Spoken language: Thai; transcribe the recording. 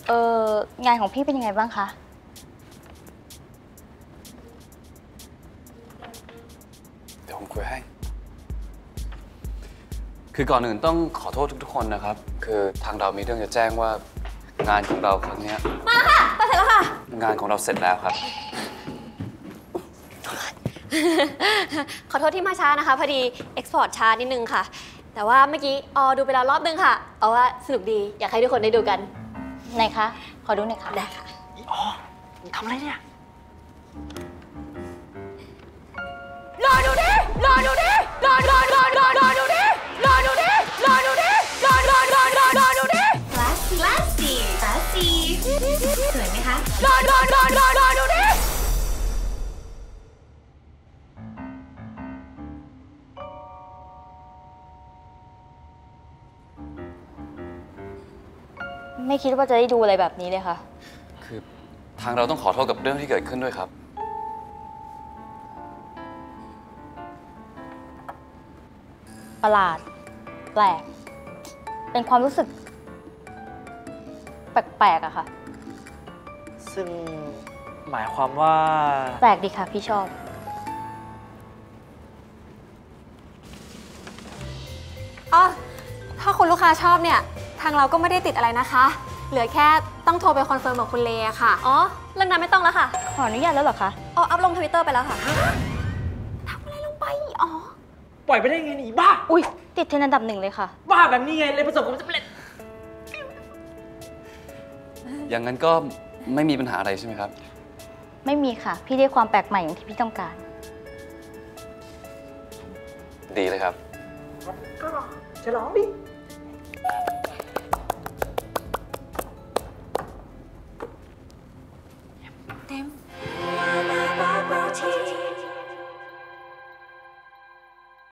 งานของพี่เป็นยังไงบ้างคะเดี๋ยวผมคุยให้คือก่อนอื่นต้องขอโทษทุกๆคนนะครับคือทางเรามีเรื่องจะแจ้งว่างานของเราครั้งนี้มาแล้วค่ะมาเสร็จแล้วค่ะงานของเราเสร็จแล้วครับขอโทษที่มาช้านะคะพอดีเอ็กซ์พอร์ตช้านิดนึงค่ะแต่ว่าเมื่อกี้ดูไปแล้วรอบนึงค่ะเอาว่าสนุกดีอยากให้ทุกคนได้ดูกันไหนคะขอดูหน่อยค่ะได้ค่ะทำอะไรเนี่ยรอดูดิรอดูดิรอดูดิรอดูดิรอดูดิรอดูดิรอดูดิคลาสสีสวยไหมคะรอดูดิไม่คิดว่าจะได้ดูอะไรแบบนี้เลยค่ะคือทางเราต้องขอโทษกับเรื่องที่เกิดขึ้นด้วยครับประหลาดแปลกเป็นความรู้สึกแปลกๆอะค่ะซึ่งหมายความว่าแปลกดีค่ะพี่ชอบถ้าคุณลูกค้าชอบเนี่ยทางเราก็ไม่ได้ติดอะไรนะคะเหลือแค่ต้องโทรไปคอนเฟิร์มกับคุณเลค่ะเรื่องนั้นไม่ต้องแล้วค่ะขออนุญาตแล้วเหรอคะอัพลง Twitter ไปแล้วค่ะทำอะไรลงไปปล่อยไปได้ไงนี่บ้าอุ๊ยติดเทรนด์อันดับ1เลยค่ะบ้าแบบนี้ไงเลยประสบความสำเร็จอย่างนั้นก็ไม่มีปัญหาอะไรใช่ไหมครับไม่มีค่ะพี่ได้ความแปลกใหม่อย่างที่พี่ต้องการดีเลยครับก็ฉลองดิเต็ม